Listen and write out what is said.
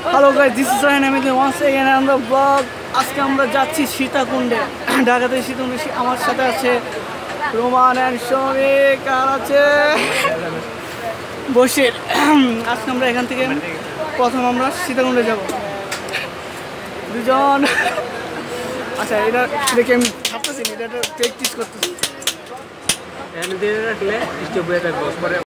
Hello guys, this is Raihan Ahmed once again on the blog. আজকে আমরা যাচ্ছি সীতাকুণ্ডে, ঢাকাতে সীতাকুণ্ডে। আমার সাথে আছে রোমান অ্যান্ড শমিক, আর আছে বশির। আজকে আমরা এখান থেকে প্রথম আমরা সীতাকুণ্ডে যাব দুজন। আচ্ছা, এটা দেখে আমি ভাবতেছি, এটা প্র্যাকটিস করতেছি।